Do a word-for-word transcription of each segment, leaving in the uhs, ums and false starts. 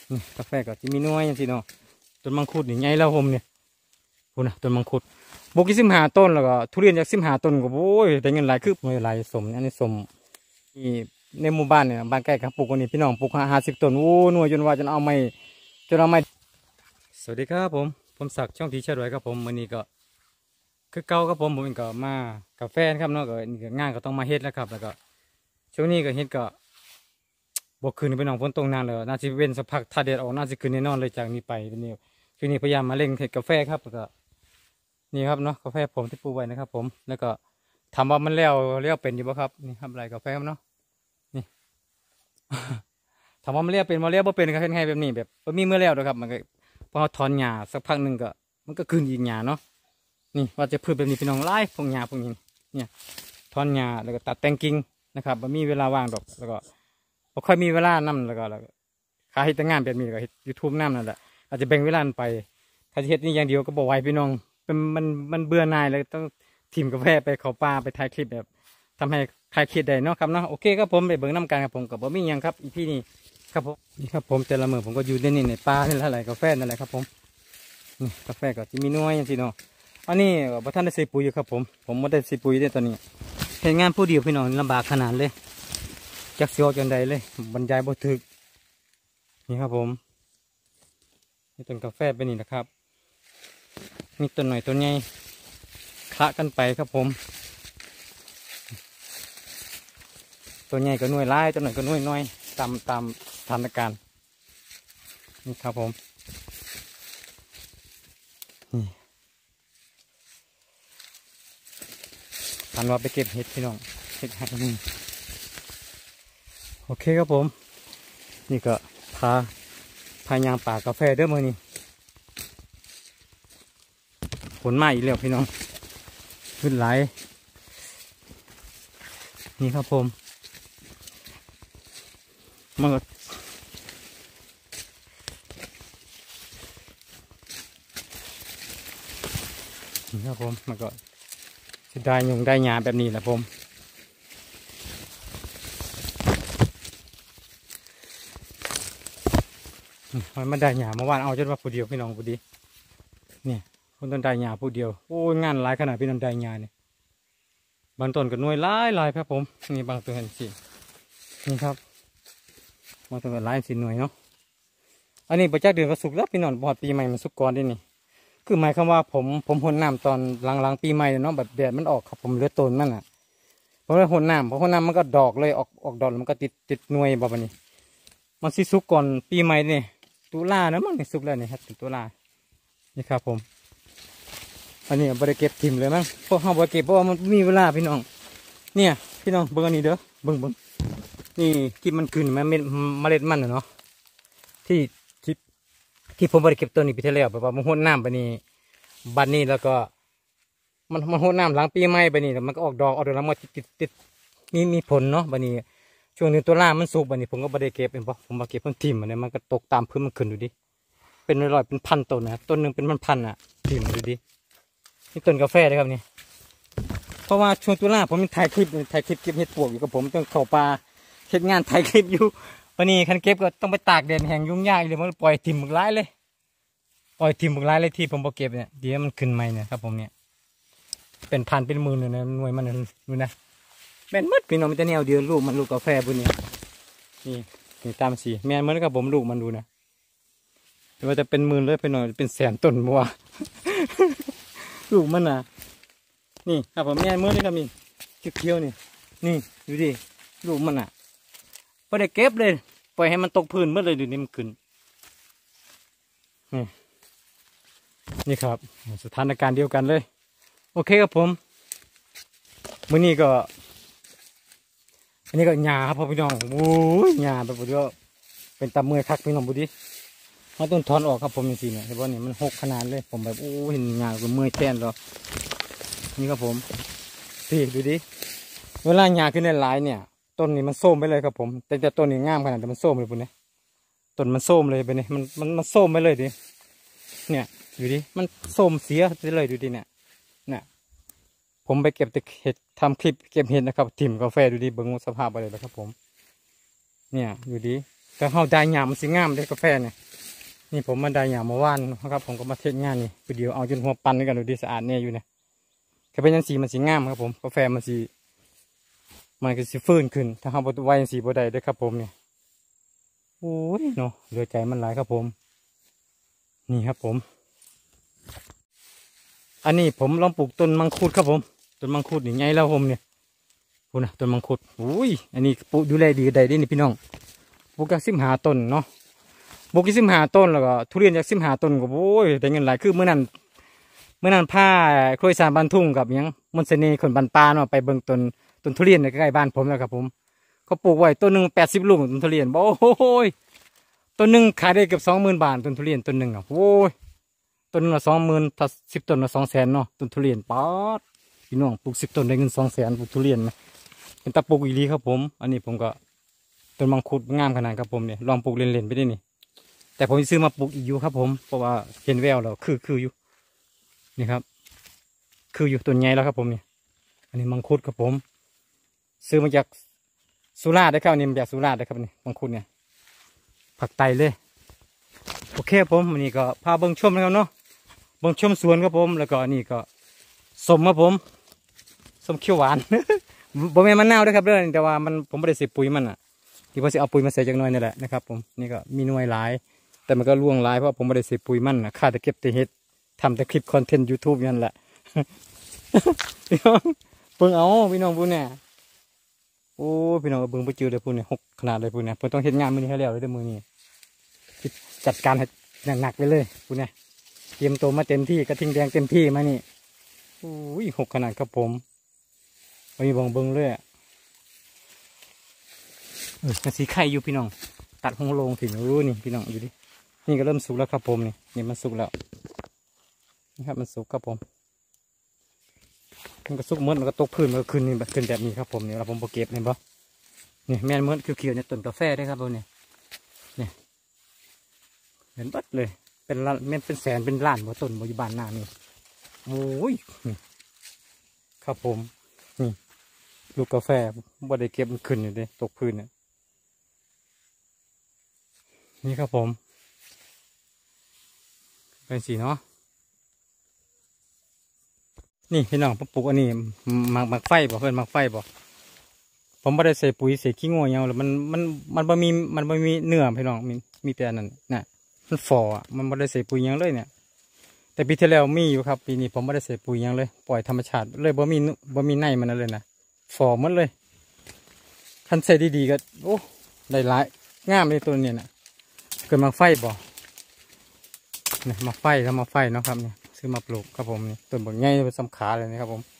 นี่กาแฟก็จะมีน้อยอย่างที่เนาะต้นมังคุดนี่ใหญ่แล้วผมเนี่ยพูนะต้นมังคุดบกิสิมหาต้นแล้วก็ทุเรียนจากสิมหาต้นก็โอ้ยแต่เงินหลายคือไม่หลายสมอันนี้สมนี่ในหมู่บ้านเนี่ยบ้านใกล้กับปลูกกันนี่พี่น้องปลูกห้าสิบต้นโอ้หน่วยจนว่าจนเอาไม่จนเอาไม่สวัสดีครับผมผมศักดิ์ช่องทีเชิดไว้ครับผมวันนี้ก็คือเก่าครับผมผมเองก็มากาแฟครับเนาะก็งานก็ต้องมาเฮ็ดแล้วครับแล้วก็ช่วงนี้ก็เฮ็ดก็บวกคืนไปน้องฝนตกนานเลยน่าจะเว้นสักพักถ้าแดดออกน่าจะคืนแน่นอนเลยจากนี้ไปนี่ช่วงนี้พยายามมาเร่งเฮ็ดกาแฟครับแล้วก็นี่ครับเนาะกาแฟผมที่ปลูกไว้นะครับผมแล้วก็ถามว่ามันเลี้ยวเลี้ยวเป็นอยู่ป่ะครับนี่ครับไรกาแฟครับเนาะนี่ ถามว่ามันเลี้ยวเป็นมาเลี้ยวบ่เป็นก็เฮ็ดให้แบบนี้แบบบ่มีเมื่อแล้วนะครับมันก็พอถอนหญ้าสักพักหนึ่งก็มันก็คืนอีกหญ้าเนาะนี่ว่าจะพืชแบบนี้พี่น้องไล่พวกหญ้าพวกนี้เนี่ยถอนหญ้าแล้วก็ตัดแต่งกิ่งนะครับบ่มีเวลาว่างดอกแล้วก็บ่ค่อยมีเวลานั่แล้วก็แล้วขาเฮ็ดแต่งานแบบนี้ก็เฮ็ดยูทูบนั่นแหละอาจจะแบ่งเวลาไปถ้าจะเฮ็ดนี่อย่างเดียวก็บ่ไหวพี่น้องเป็นมันมันเบื่อหน่ายเลยต้องทีมกาแฟไปเข้าป่าไปถ่ายคลิปแบบทำให้ใครคิดได้เนาะครับเนาะโอเคครับผมไปเบิ่งน้ำกันครับผมกับบ่มีอย่างครับอีพี่นี่ครับผมนี่ครับผมแต่ละมือผมก็อยู่ในนี่ในป่านี่แหละอะไรกาแฟนั่นแหละครับผมนี่กาแฟก็จะมีน้อยอย่างที่เนาะอันนี้บ่ทันได้ใส่ปุ๋ยครับผมผมไม่ได้ใส่ปุ๋ยในตอนนี้เห็นงานผู้เดียวพี่น้องลำบากขนาดเลยจักเสียวจนใดเลยบรรยายบ่ถึกนี่ครับผมนี่ต้นกาแฟเป็นนี่นะครับนี่ต้นหน่อยต้นใหญ่คละกันไปครับผมตัวใหญ่ก็หน่วยไล่ตัวหน่อยก็หน่วยน้อยตามตามสถานการณ์นี่ครับผมนี่ทันว่าไปเก็บเห็ดพี่น้องเห็ดหายนี่โอเคครับผมนี่ก็พาพายางป่ากาแฟเด้อมือนี่ผลมาอีกแล้วพี่น้องขึ้นไหลนี่ครับผมมันก็นี่ครับผมมันก็จะได้ยุงได้หญ้าแบบนี้แหละผมมันมาได้หญ้าเมื่อวานเอาจนว่าผู้เดียวพี่น้องผู้ดีเนี่ยคนต้นได้หญ้าผู้เดียวโอ้งานหลายขนาดพี่น้องได้หญ้าเนี่ยบางต้นก็หน่วยหลายหลายครับผมนี่บางตัวเห็นสินี่ครับบางตัวก็หลายสิหน่วยเนาะอันนี้ประจักษ์เดือนก็สุกแล้วพี่น้องบอดปีใหม่มันสุกก่อนได้นี่คือหมายความว่าผมผมหนน้ำตอนหลังๆปีใหม่เนาะแบบแดดมันออกครับผมเหลือต้นมันอ่ะผมเลยหนน้ำเพราะหนน้ำมันก็ดอกเลยออกออกดอกมันก็ติดติดหน่วยแบบนี้มันสิสุกก่อนปีใหม่นี่ตุลาเนาะมันสุกแล้วนี่ครับตุลานี่ครับผมอันนี้บริเก็บทิมเลยมั้งเพราะเขาบริเก็บเพราะว่ามันมีเวลาพี่น้องเนี่ยพี่น้องเบิ่งอันนี้เด้อเบิ่งเบิ่งนี่ที่มันขึ้นมาเม็ดเมล็ดมันเนาะที่ที่ที่ผมบริเก็บตัวนี้ไปเท่าแล้วแบบว่ามันหดน้ำไปนี่บัดนี้แล้วก็มันมันหดน้ำหลังปีใหม่ไปนี่มันก็ออกดอกออกดอกแล้วมันติดติดมีมีผลเนาะบัดนี้ช่วงนี้ตัวล่ามันสุกบัดนี้ผมก็บริเก็บเป็นเพราะผมบริเก็บมันทิมมันเนี่ยมันก็ตกตามพื้นมันขึ้นดูดิเป็นร้อยเป็นพันต้นนะต้นหนึ่งเป็นพันพันอ่ะทิมดูดินี่ต้นกาแฟเลยครับนี่เพราะว่าช่วงตุลาผมถ่ายคลิปถ่ายคลิปเก็บเห็ดปวกอยู่กับผมต้องเข้าป่าเฮ็ดงานถ่ายคลิปอยู่วันนี้คันเก็บก็ต้องไปตากแดดแห้งยุ่งยากเลยมันปล่อยทิ่มหมึกร้ายเลยปล่อยทิ่มหมึกร้ายเลยที่ผมบอกเก็บเนี่ยเดี๋ยวมันขึ้นใหม่เนี่ยครับผมเนี่ยเป็นพันเป็นหมื่นเลยนะหน่วยมันดูนะเป็นมัดพี่น้องมันจะแนวเดียวลูกมันลูกกาแฟพวกนี้นี่นี่ตามสีแม่เหมือนกับผมลูกมันดูนะหรือว่าจะเป็นหมื่นเลยเป็นหน่อยเป็นแสนต้นบัว ลูกมันนะนี่ครับผมแม่เมื่อนี่ครับนี่เขียวๆนี่นี่ดูดิลูกมันอ่ะพอได้เก็บเลยปล่อยให้มันตกพื้นเมื่อเลยดูนี่มันขึ้นนี่นี่ครับสถานการณ์เดียวกันเลยโอเคครับผมมื้อนี้ก็อันนี้ก็หญ้าครับพ่อพี่น้องโอ้ยหญ้าแบบบุญก็เป็นตะเมื่อยคักพี่น้องบุดีมาต้นถอนออกครับผมจริงๆเนี่ยเห็นว่านี่มันหกขนาดเลยผมแบบโอ้เห็นหญ้าก็เมื่อยแทนแล้วนี่ครับผมพี่ดูดิเวลาหญ้าขึ้นในหลายเนี่ยต้นนี้มันส้มไปเลยครับผมแต่แต่ต้นนี้งามขนาดแต่มันส้มเลยปุ่นเนี่ยต้นมันส้มเลยไปเนี่ยมันมันมันส้มไปเลยดิเนี่ยดูดิมันส้มเสียไปเลยดูดิเนี่ยเนี่ยผมไปเก็บเห็ดทำคลิปเก็บเห็ดนะครับถิ่มกาแฟดูดิเบิ้งสภาพไปเลยนะครับผมเนี่ยดูดิแต่เฮาได้หยามมันสิงามได้กาแฟเนี่ยนี่ผมมาได้หยามเมื่อวานนะครับผมก็มาเทศงานนี่วิดีโอเอาจนหัวปันกันดูดีสะอาดเนี่ยอยู่เนี่ยก็เป็นยังสีมันสีงามครับผมกาแฟมันสีมันก็สีฟื้นขึ้นถ้าเขาบดไว้ยังสีบดได้ด้วยครับผมเนี่ยโอ้ยเนาะเหลือใจมันหลายครับผมนี่ครับผมอันนี้ผมลองปลูกต้นมังคุดครับผมต้นมังคุดนี่ไงแล้วผมเนี่ยพูดนะต้นมังคุดอุ้ยอันนี้ปลูกดูแลดีได้ดินี่พี่น้องปลูกจากสิบหาต้นเนาะปลูกจากสิบหาต้นแล้วก็ทุเรียนจากสิบหาต้นก็โอ้ยแต่เงินหลายคือเมื่อนั้นเมื่อนั้นผ้าโคยสารบันทุ่งกับยังมนเสน่ห์คนบันปลาเนาะไปเบิ่งต้นต้นทุเรียนในใกล้บ้านผมแล้วครับผมเขาปลูกไว้ต้นหนึ่งแปดสิบลูกต้นทุเรียนโอ้ยต้นหนึ่งขายได้เกือบสองหมื่นบาทต้นทุเรียนต้นหนึ่งอ่ะโอ้ยต้นละสองหมื่นถ้าสิบต้นละสองแสนเนาะต้นทุเรียนป๊อดพี่น้องปลูกสิบต้นได้เงินสองแสนปลูกทุเรียนนะเป็นตะปลูกอีหลีครับผมอันนี้ผมก็ต้นมังคุดงามขนาดครับผมเนี่ยลองปลูกเล่นๆไปได้นี่แต่ผมซื้อมาปลูกอีกอยู่ครับผมเพราะว่าเห็นแววแล้วคือคืออยู่นี่ครับคืออยู่ต้นใหญ่แล้วครับผมเนี่ยอันนี้มังคุดครับผมซื้อมาจากสุราษฎร์ได้ครับนี่มาจากสุราษฎร์ได้ครับนี่มังคุดเนี่ยผักไตเลยโอเคผมวันนี้ก็พาเบิ้งชมนะครับเนาะเบิ้งชมสวนครับผมแล้วก็นี่ก็สมครับผมสมเขียวหวาน บ่แม่นมะนาวด้วยครับเด้อแต่ว่ามันผมไม่ได้ใส่ปุ๋ยมันอ่ะที่ว่าจะเอาปุ๋ยมาใส่จากน้อยนี่แหละนะครับผมนี่ก็มีหน่วยหลายแต่มันก็ร่วงหลายเพราะผมไม่ได้ใส่ปุ๋ยมันนะข้าแต่เก็บแต่เห็ดทำแต่คลิปคอนเทนต์ยูทูบนั่นแหละ พี่น้องเพิ่งเอาพี่น้องพูดเนี่ยโอ้พี่น้องเบิ่งไปเจอเลยพูดเนี่ยหกขนาดเลยพูดเนี่ยเพิ่งต้องเห็นงานมือนี้ให้แล้วเลยด้วยมือนี้จัดการให้หนักๆไปเลยพูดเนี่ยเตรียมตัวมาเต็มที่กระทิงแดงเต็มที่มานี่โอ้ยหกขนาดครับผมมีบองเบิ้งเลยอ่ะเออสีไข่อยู่พี่น้องตัดหงโลงถึงรู้นี่พี่น้องอยู่ดินี่ก็เริ่มสุกแล้วครับผมนี่นี่มันสุกแล้วนี่ครับมันสุกครับผมมันก็สุกเมื่อมันก็ตกพื้นมันก็ขึ้นนี่แบบขึ้นแบบนี้ครับผมนี่เราผมโปเก็บเห็นปะนี่แม่นเมื่อเขียวๆเนี่ยต้นกาแฟได้ครับผมเนี่ยเนี่ยเห็นบัดเลยเป็นล้านแม่นเป็นแสนเป็นล้านบ่ต้นบ่อยู่บ้านหน้านี่โอ้ยครับผมนี่ลูกกาแฟบ่ได้เก็บมันขึ้นอยู่เลยตกพื้นเนี่ยนี่ครับผมเป็นสีเนาะนี่พี่น้องผมปลูกอันนี้หมักหมักไฟบ่เพื่อนหมักไฟบ่ผมไม่ได้ใส่ปุ๋ยใส่ขี้งัวยังเลยมันมันมันบ่มีมันบ่มีเนื้อพี่น้องมีมีแต่นั่นน่ะมันฝ่ออ่ะมันไม่ได้ใส่ปุ๋ยยังเลยเนี่ยแต่ปีที่แล้วมีอยู่ครับปีนี้ผมไม่ได้ใส่ปุ๋ยยังเลยปล่อยธรรมชาติเลยบ่มีบ่มีในมันเลยนะฝ่อหมดเลยคันใส่ดีๆก็โอ้ได้หลายงามเลยตัวนี้น่ะเกิดหมักไฟบ่เนี่ยหมักไฟแล้วหมักไฟเนาะครับเนี่ยซื้อมาปลูกครับผมนี่ต้นบางใหญ่เป็นสำขาเลยนะครับผม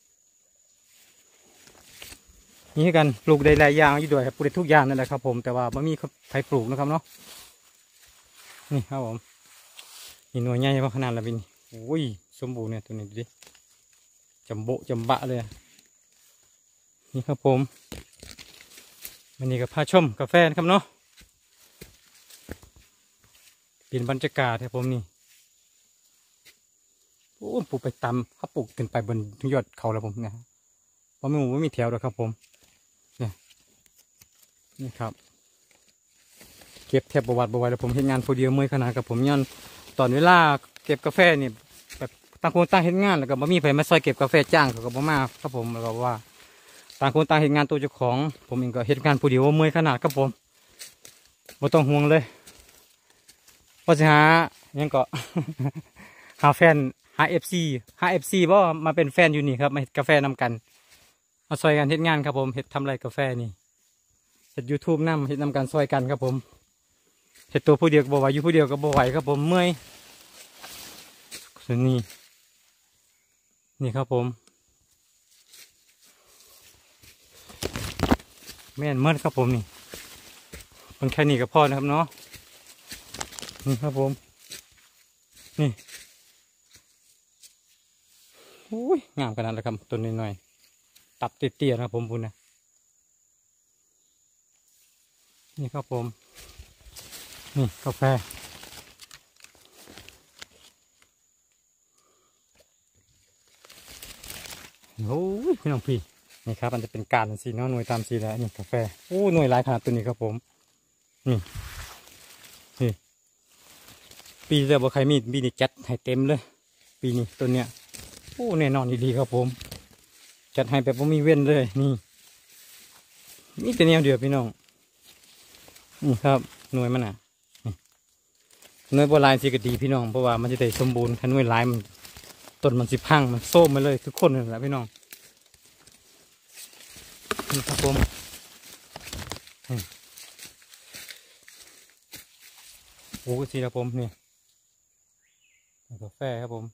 นี่กันปลูกได้หลายอย่างอยู่ด้วยครับปลูกได้ทุกอย่างนั่นแหละครับผมแต่ว่าไม่มีใครปลูกนะครับเนาะนี่ครับผมนี่หน่วยใหญ่มากขนาดละบินโอ้ยสมบูรณ์เนี่ยตัวนี้ดูดิจำโบจำบะเลยนี่ครับผมวันนี้ก็พาชมกาแฟนะครับเนาะเปลี่ยนบรรยากาศครับผมนี่โอ้ปลูกไปตามเขาปลูกขึ้นไปบนยอดเขาแล้วผมเนี่ยเพราะไม่หมูไม่มีแถวหรอกครับผมเนี่ยนี่ครับเก็บแทบประวัติประวัติแล้วผมเห็นงานผู้เดียวเมื่อยขนาดกับผมย้อนตอนเวลาเก็บกาแฟนี่แบบต่างคนต่างเห็นงานแล้วก็บ่มีใครมาซอยเก็บกาแฟจ้างเขาก็บ่มาครับผมแล้วก็ว่าต่างคนต่างเห็นงานตัวเจ้าของผมเองก็เห็นงานผู้เดียวเมื่อยขนาดครับผมไม่ต้องห่วงเลยเพราะจะหายังก็ หาแฟนหาเอฟซีหาเอฟซีเพราะมาเป็นแฟนอยู่นี่ครับมาเห็ดกาแฟนำกันมาซอยกันเห็ดงานครับผมเห็ดทำไรกาแฟนี่เห็ดยูทูบนำเห็ดนำกันซอยกันครับผมเห็ดตัวผู้เดียวก็บ่ไหวอยู่ผู้เดียวก็บ่ไหวครับผมเมื่อยส่วนนี้นี่ครับผมแม่นเมื่อครับผมนี่มันแค่นี้ก็พอนะครับเนาะนี่ครับผมนี่โอ้ยงามขนาดเลยครับต้นน้อยๆตัดเตี้ยๆนะครับผมพูดนะนี่ครับผมนี่กาแฟโอ้ยพี่น้องพี่นี่ครับมันจะเป็นการสีเนาะหน่วยตามสีแล้วนี่กาแฟโอ้หน่วยหลายขนาดตัวนี้ครับผมนี่นี่ปีแล้วบ่ใครมีปีนี้จัดให้เต็มเลยปีนี้ต้นเนี้ยโอ้แน่นอนดีครับผมจัดให้แบบว่ามีเว้นเลยนี่มีแต่แนวเดียวพี่น้องนี่ครับหน่วยมันอ่ะหน่วยโบราณสิก็ดีพี่น้องเพราะว่ามันจะได้สมบูรณ์ถ้าหน่วยลายมันต้นมันสิพังมันโซ่มาเลยทุกคนเลยแหละพี่น้องนี่ครับผมโอ้สิครับผมนี่กาแฟครับผม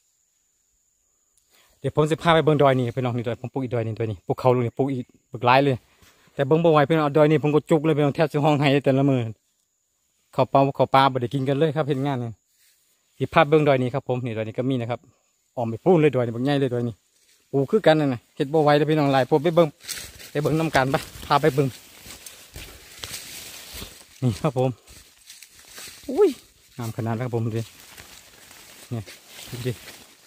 เดี๋ยวผมจะพาไปเบิ้งดอยนี่พี่น้องนี่ดอยผมปลูกอีกดอยนี่ดอยนี่ปลูกเขาลูกนี่ปลูกอีกปลูกหลายเลยแต่เบิ้งบ่ไหวพี่น้องดอยนี่ผมก็จุกเลยพี่น้องแทบจะห้องไห้แต่ละมือเขาเปล่าเขาปลาบ่ได้กินกันเลยครับเห็นงานนี่ที่ภาพเบิ้งดอยนี่ครับผมนี่ดอยนี่ก็มีนะครับออมไปพูนเลยดอยนี่บางใหญ่เลยดอยนี่ปลูกคือกันนั่นน่ะเห็ดบ่ไหวเลยพี่น้องหลายผมไปเบิ้งไปเบิ้งน้ำกันปะพาไปเบิ้งนี่ครับผมอุ้ยงามขนาดครับผมดูเนี่ยดูดิ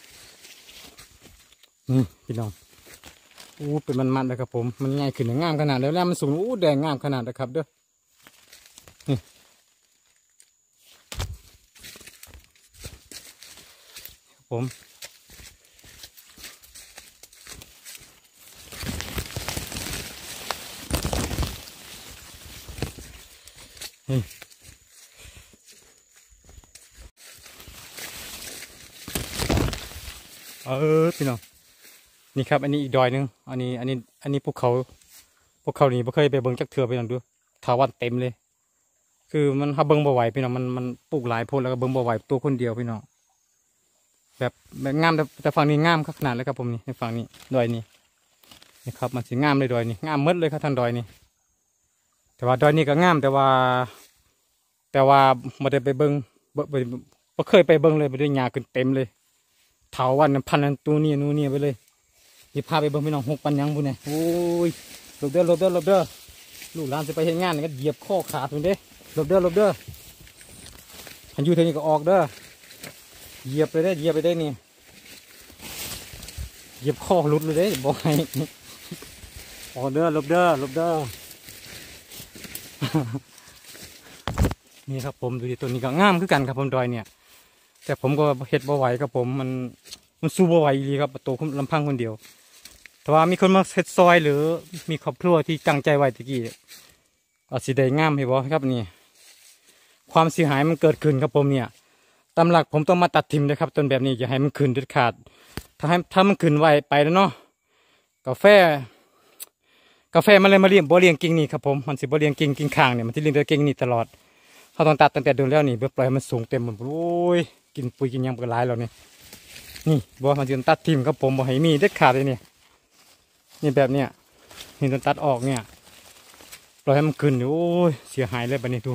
นี่พี่น้องอู้เป็นมันมันเลยครับผมมันง่ายขึ้นงามขนาดแล้วแล้วมันสูงอู้แดงงามขนาดนะครับเด้อนี่ผมนี่เออพี่น้องนี่ครับอันนี้อีกดอยหนึ่งอันนี้อันนี้อันนี้ภูเขาภูเขานี่ไม่เคยไปเบิ้งจักเถื่อไปลองดูถาวันเต็มเลยคือมันถ้าเบิ้งบ่ไหวพี่น้องมันมันปลูกหลายโพดแล้วก็เบิ้งบ่ไหวตัวคนเดียวพี่น้องแบบแบบงามแต่แต่ฝั่งนี้งามขนาดเลยครับผมนี่ในฝั่งนี้ดอยนี้นี่ครับมันสีงามเลยดอยนี้งามมดเลยครับท่านดอยนี้แต่ว่าดอยนี้ก็งามแต่ว่าแต่ว่าไม่ได้ไปเบิ้งไม่เคยไปเบิ้งเลยไปด้วยหญ้าขึ้นเต็มเลยเถาวันพันตัวนี้นู่นนี่ไปเลยที่พาไปเบิ้งพี่น้องหกปันยังบุญเนี่ยโอ้ยหลบเด้อหลบเด้อหลบเด้อลูกหลานจะไปเห็นงานก็เหยียบข้อขาดมันเด้หลบเด้อหลบเด้อหันอยู่เท่านี้ก็ออกเด้อเหยียบไปได้เหยียบไปได้นี่เหยียบข้อหลุดเลยเด้บอกให้ออกเด้อหลบเด้อหลบเด้อนี่ครับผมดูดิตัวนี้ก็งามคือกันครับผมดอยเนี่ยแต่ผมก็เห็ดบ่ไหวครับผมมันมันสู้บ่ไหวดีครับตัวลำพังคนเดียวแต่ว่ามีคนมาเฮ็ดซอยหรือมีครอบครัวที่ตั้งใจไว้ตะกี้อาจสิได้งามให้บ่ครับนี่ความเสียหายมันเกิดขึ้นครับผมเนี่ยตามหลักผมต้องมาตัดทิ่มเลยครับต้นแบบนี้อย่าให้มันขึ้นเด็ดขาดถ้าให้ถ้ามันขึ้นไวไปแล้วเนาะกาแฟกาแฟมันเลยมาเลี้ยงบ่เลี้ยงกิ่งนี่ครับผมมันสิบ่เลี้ยงกิ่งกิ่งข้างเนี่ยมันที่เลี้ยงแต่กิ่งนี่ตลอดเขาต้องตัดตั้งแต่เดือนแล้วนี่เพื่อปล่อยให้มันสูงเต็มหมดโอ้ยกินปุ๋ยกินยังเป็นหลายแล้วนี่นี่บ่มันจะตัดทิ่มครับผมบ่ให้มีเด็ดขาดเลยเนี่ยนี่แบบเนี้ยนี่ต้องตัดออกเนี่ยปล่อยให้มันขึ้นโอ้ยเสียหายเลยบัดนี้ดู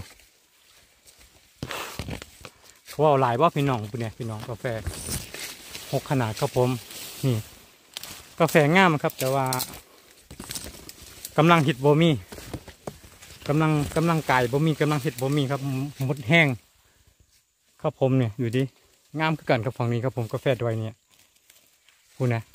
เขาเอาหลายว่าพี่น้องปุ่นเนี่ยพี่น้องกาแฟหกขนาดครับผมนี่กาแฟงามครับแต่ว่ากำลังหิดบ่มีกำลังกำลังไก่บ่มีกำลังหิดบ่มีครับหมดแห้งครับผมเนี่ยอยู่ดิงามคือกันกับฝั่งนี้ครับผมกาแฟดอยเนี่ยคุณนะ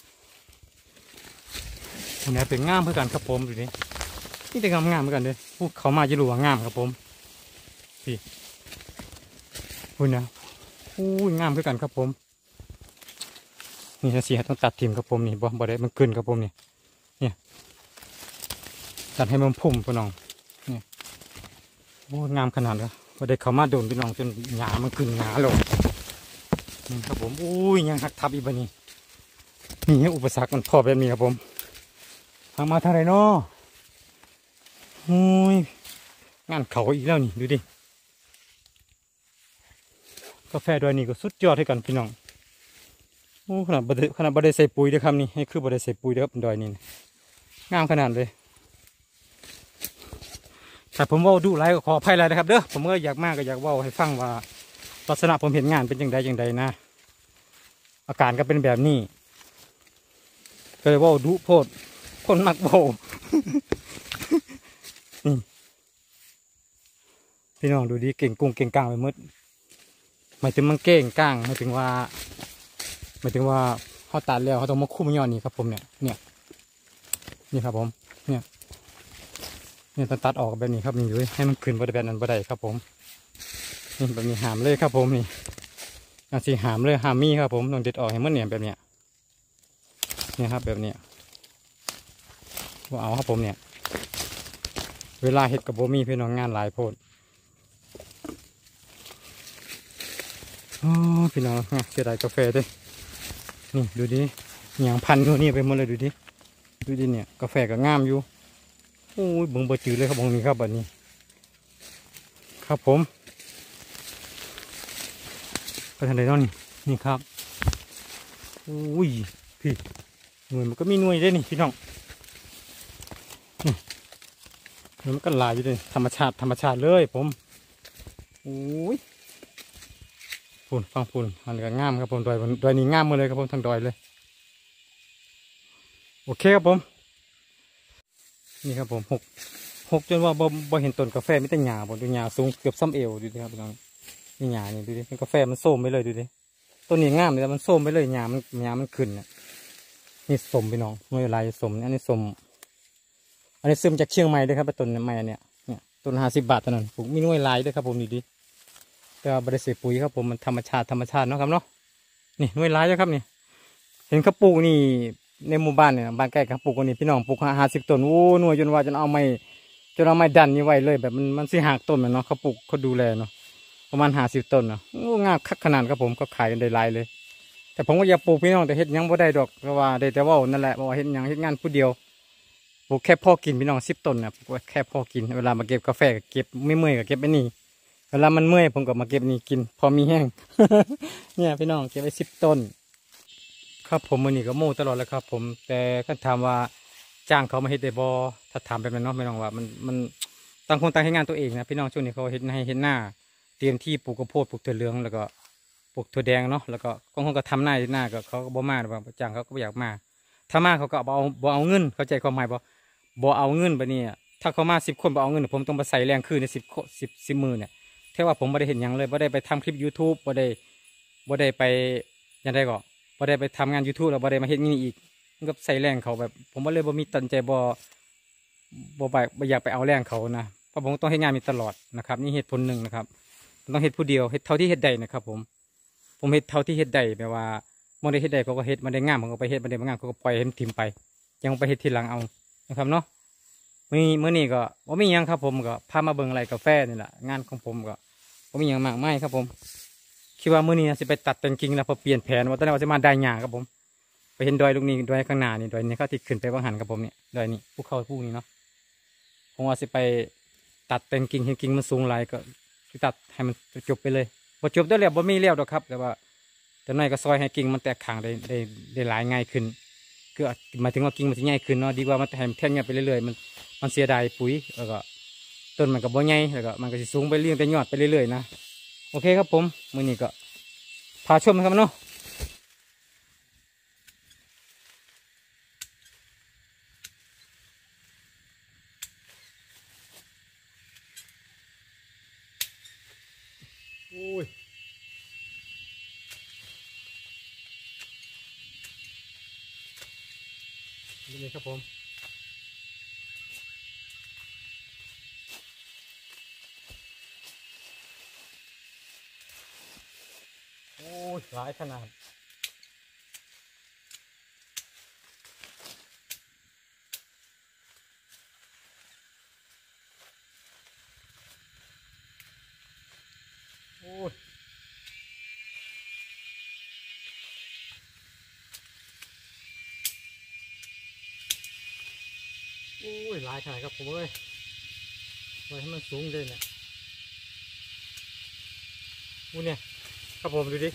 คุณนะเป็นงามคือกันครับผมอยู่ดินี่เป็นงามงามเหมือนกันเลยพูดเขามาจะรู้ว่างามครับผมพี่คุณนะอู้งามคือกันครับผมนี่จะเสียต้องตัดทิ่มครับผมนี่บ่บ่ได้มันขึ้นครับผมนี่เนี่ยตัดให้มันพุ่มพี่น้องเนี่ยโอ้งามขนาดเลยบ่ได้เขามาโดนพี่น้องจนหญ้ามันขึ้นหนาลงนี่ครับผมอู้ยยังหักทับอีกบัดนี้นี่อุปสรรคมันพอแบบนี้ครับผมทางมาทางไหนเนาะโอ้ยงานเขาอีกแล้วนี่ดูดิกาแฟดอยนี่ก็สุดยอดให้กันพี่น้องโอ้ขนาดบดขนาดบดใส่ปุ๋ยด้วยครับนี่ให้คือบดใส่ปุ๋ยด้วยครับดอยนี่งามขนาดเลยแต่ผมว่าดูไลฟ์ก็ขออภัยเลยนะครับเด้อผมก็อยากมากก็อยากว่าให้ฟังว่าลักษณะผมเห็นงานเป็นอย่างใดอย่างใดนะอาการก็เป็นแบบนี้ก็เลยว่าดูโพดคนมักโบนี่พี่น้องดูดีเก่งกุ้งเก่งกลางไปหมดหมายถึงมันเก่งกลางหมายถึงว่าหมายถึงว่าเขาตัดแล้วเขาต้องมาคุ้มย้อนนี่ครับผมเนี่ยเนี่ยนี่ครับผมเนี่ยนี่ต้องตัดออกแบบนี้ครับนี่ด้วยให้มันขึ้นบริเวณนั้นบริเวณครับผมนี่แบบนี้หามเลยครับผมนี่อาสีหามเลยหามมีครับผมต้องเด็ดออกให้มันเนี่ยแบบเนี้ยเนี่ยครับแบบเนี้ยว่าเอาครับผมเนี่ยเวลาเห็ดกับโบมีพี่น้องงานหลายโพดโอ้พี่น้องเสียดายกาแฟด้วยนี่ดูดิอย่างพันอยู่นี่ไปหมดเลยดูดิดูดิเนี่ยกาแฟก็งามอยู่โอ้ยบึงบจืดเลยครับบงนี้ครับแบบนี้ครับผมไปทางไหนน้องนี่นี่ครับอุ้ยพี่หน่วยมันก็มีหน่วยได้นี่พี่น้องมันก็ลายอยู่เลยธรรมชาติธรรมชาติเลยผมอุ้ยฝุ่นฟังฝุ่นอันนี้ก็งามครับผมดอยดอยนี้งามหมดเลยครับผมทั้งดอยเลยโอเคครับผมนี่ครับผมหกหกจนว่าบ่บ่เห็นต้นกาแฟไม่แต่หญ้าบนดูหญ้าสูงเกือบซ้ำเอวดูดิครับพี่น้องนี่หญ้านี่ดูดิกาแฟมันส้มไปเลยดูดิต้นนี้งามเลยแต่มันส้มไปเลยหญ้ามันหญ้ามันขึ้นเนี่ยนี่สมพี่น้องไม่ลายสมอันนี้สมอันนี้ซึมจากเชียงใหม่ด้วยครับต้นใหม่เนี่ยเนี่ยต้นห้าสิบบาทเท่านั้นผมมีหน่วยลายด้วยครับผมนี่ดิก็บริสุทธิ์ปุ๋ยครับผมมันธรรมชาติธรรมชาติเนาะครับเนาะนี่หน่วยลายด้วยครับนี่เห็นเขาปลูกนี่ในหมู่บ้านเนี่ยบ้านใกล้เขาปลูกนี่พี่น้องปลูกห้าสิบต้นโอ้หน่วยจนว่าจนเอาไม้จนเอาไม้ดันนี่ไว้เลยแบบมันมันสิหักต้นมันเนาะเขาปลูกเขาดูแลเนาะประมาณห้าสิบต้นเนาะโอ้งามคักขนาดครับผมก็ขายกันได้หลายเลยแต่ผมก็อยากปลูกพี่น้องแต่เฮ็ดยังไม่ได้ดอกเพราะว่าได้แต่ว่านั่นแหละว่าเฮ็ดยังเฮ็ดงานผู้เดียวปลูกแค่พ่อกินพี่น้องสิบต้นเนี่ยปลูกแค่พ่อกินเวลามาเก็บกาแฟก็เก็บไม่เมื่อยก็เก็บไปนี่เวลามันเมื่อยผมก็มาเก็บนี่กินพอมีแห้ง เนี่ยพี่น้องเก็บไว้สิบต้นครับผมมือนี้ก็โม่ตลอดเลยครับผมแต่ก็ถามว่าจ้างเขามาเฮ็ดได้บ่ถ้าถามแบบนั้นเนาะพี่น้องว่ามันมันต่างคนต่างให้งานตัวเองนะพี่น้องช่วงนี้เขาเฮ็ดให้เฮ็ดหน้าเตรียมที่ปลูกข้าวโพดปลูกถั่วเหลืองแล้วก็ปลูกถั่วแดงเนาะแล้วก็บางคนก็ทำหน้าหน้าก็เขาก็บ่มาหรือว่าจ้างเขาก็ไม่อยากมาถ้ามาเขาก็บ่เอาบ่เอาเงินเข้าใจความหมายบ่บ่เอาเงินแบบนี้ถ้าเขามาสิบคนบ่เอาเงินผมต้องไปใส่แรงคืนในสิบสิบสิบมือเนี่ยแค่ว่าผมไม่ได้เห็นอย่างเลยไม่ได้ไปทำคลิป ยูทูบ ไม่ได้ไม่ได้ไปยังไงก็ไม่ได้ไปทำงาน ยูทูบ แล้วไม่ได้มาเห็นนี่อีกมันก็ใส่แรงเขาแบบผมว่าเลยบ่มีตันใจบ่บ่ไปบ่อยากไปเอาแรงเขานะเพราะผมต้องให้งานมีตลอดนะครับนี่เหตุผลหนึ่งนะครับต้องเฮ็ดผู้เดียวเฮ็ดเท่าที่เฮ็ดได้นะครับผมผมเฮ็ดเท่าที่เฮ็ดได้แปลว่ามันได้เฮ็ดได้เขาก็เฮ็ดมันได้งามผมก็ไปเฮ็ดมันได้งามเขาก็ปล่อยให้มันถิ่มไปยังไปเฮ็ดทีหลังเอานะครับเนาะมื่อนี้มื่อนี้ก็ว่ามียังครับผมก็พามาเบิ่งไรกาแฟนี่แหละงานของผมก็ว่ามียังมากไม่ครับผมคิดว่ามื่อนี้จะไปตัดต้นกิ่งแล้วพอเปลี่ยนแผนว่าตอนนี้ว่าจะมาได้หญ้าครับผมไปเห็นดอยลูกนี้ดอยข้างหน้านี่ดอยนี้เขาที่ขึ้นไปบางหันครับผมเนี่ยดอยนี้ภูเขาภูนี้เนาะผมว่าจะไปตัดต้นกิ่งเห็นกิ่งมันสูงหลายก็ตัดให้มันจบไปเลยพอจบได้แล้วบ่มีเลี้ยวดอกครับแต่ว่าแต่น้อยก็ซอยให้กิ่งมันแตกข่างได้ได้ได้หลายง่ายขึ้นคือหมายถึงว่ากิ่งมันจะง่ายขึ้นเนาะดีกว่ามันแทงแทงเงี้ยไปเรื่อยๆมันมันเสียดายปุ๋ยแล้วก็ต้นมันก็บ่ใหญ่แล้วก็มันก็จะสูงไปเรื่อยๆแต่ยอดไปเรื่อยๆนะโอเคครับผมมื้อนี้ก็พาชมครับเนาะโอ้ยนี่ครับผมโอ้ยหลายขนาดโอ้ยโอ้ยหลายขนาดครับผมเอ้ยไว้ให้มันสูงเลยเนี่ยอู้เนี่ยครับผมดูดิ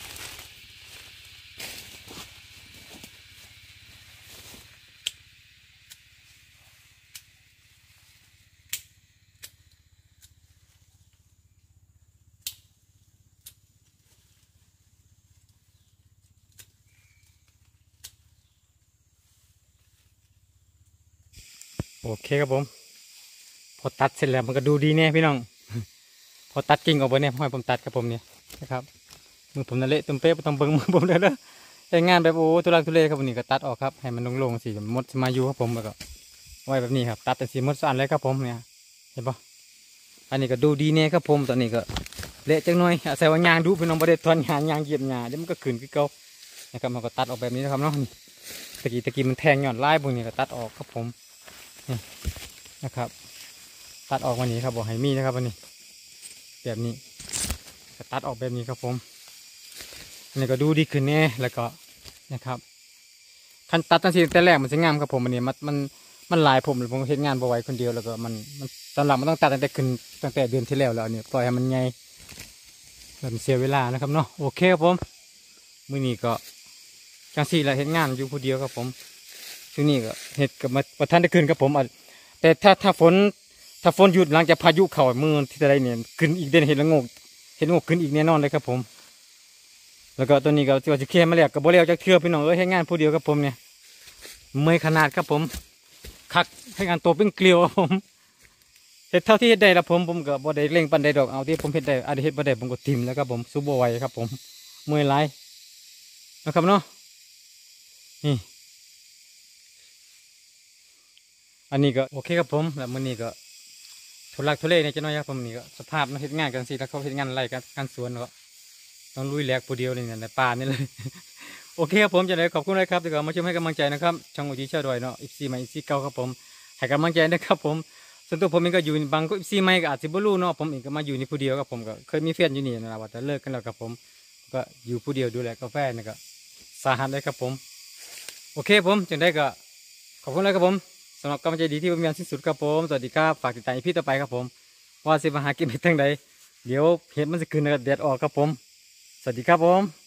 โอเคครับผมพอตัดเสร็จแล้วมันก็ดูดีแน่พี่น้องพอตัดกิ่งออกไปเนี่ยให้ผมตัดครับผมเนี่ยนะครับมือผมนั่นเละตุ้มเป๊ะต้องเบิ้งมือผมเลยนะแต่งานแบบโอ้ทุลักทุเลครับวันนี้ก็ตัดออกครับให้มันโล่งๆสิมดมาอยู่ครับผมแล้วก็ไว้แบบนี้ครับตัดแต่สีมดสันเลยครับผมเนี่ยเห็นปะอันนี้ก็ดูดีเนี่ยครับผมตอนนี้ก็เละจังหน่อยอาศัยว่ายางดูพี่น้องประเด็นทอนยางยางเหยียบหญ้าเดี๋ยวมันก็ขึ้นขึ้นเก่านะครับมันก็ตัดออกแบบนี้นะครับเนาะตะกี้ตะกี้มันแทงหย่อนไล่พวกนี้ก็ตัดออกครับผมนี่นะครับตัดออกวันนี้ครับบอกให้มีนะครับวันนี้แบบนี้ก็ตัดออกแบบนี้ครับผมอันนี้ก็ดูดีขึ้นแน่แล้วก็นะครับขั้นตัดตั้งแต่แรกมันจะงามครับผมอันนี้มันมันมันหลายผมเลยผมเห็นงานบ่ไหวคนเดียวแล้วก็มันมันตอนหลังมันต้องตัดตั้งแต่ขึ้นตั้งแต่เดือนที่แล้วแล้วเนี่ยปล่อยให้มันใหญ่แบบเสียเวลานะครับเนาะโอเคครับผมมื้อนี้ก็จังสี่ละเห็นงานอยู่คนเดียวครับผมช่วงนี้ก็เห็ดกับมาประทันได้ขึ้นครับผมแต่ถ้าถ้าฝนถ้าฝนหยุดหลังจากพายุเข้ามือที่จะได้เนี่ยขึ้นอีกเด่นเห็ดละงกเห็ดละงกขึ้นอีกแน่นอนเลยครับผมแล้วก็ตัวนี้ก็ที่ว่าจะเคลียร์มาแล้วก็บ่เลี้ยวจากเทือพี่น้องเอ้ยให้งานผู้เดียวครับผมเนี่ยเมื่อยขนาดครับผมคักให้งานตัวเป็นเกลียวครับผมเห็ดเท่าที่เห็ดได้ละผมผมก็บ่ได้เร่งปันใดดอกเอาที่ผมเห็ดได้อาจจะเห็ดบ่ได้ผมก็ทิมแล้วครับผมสู้บ่ไหวครับผมเมื่อยไรนะครับเนาะนี่อันนี้ก็โอเคครับผมแล้วมื้อนี้ก็ทุลักทุเลเนี่ยจะน้อยครับผมนี่ก็สภาพมันเห็ดงานกันสิแล้วเขาเห็ดงานอะไรกันงานสวนก็ต้องลุยแหลกผู้เดียวนี่ในป่านี่เลย โอเคครับผมจะได้ขอบคุณนะครับที่ก็มาช่วยให้กำลังใจนะครับช่องอุจิเช่าดอยเนาะอีซีใหม่อีซีเก่าครับผมให้กำลังใจนะครับผมส่วนตัวผมเองก็อยู่บางก็อีซีใหม่ก็อาจจะบ่รู้เนาะผมเองก็มาอยู่ในผู้เดียวครับผมก็เคยมีแฟนอยู่นี่นะว่าแต่เลิกกันแล้วครับผมก็อยู่ผู้เดียวดูแลกาแฟนี่ก็สาหัสเลยครับผมโอเคผมจึงได้ก็ขอบคุณเลยครับผมสำหรับกำลังใจดีที่ผมมีสิ้นสุดครับผมสวัสดีครับฝากติดตามอีพีต่อไปครับผมว่าสิมาหากินไปทางใดเดี๋ยวเห็ดมันจะขึ้นแดดออกครับผมสวัสดีครับผม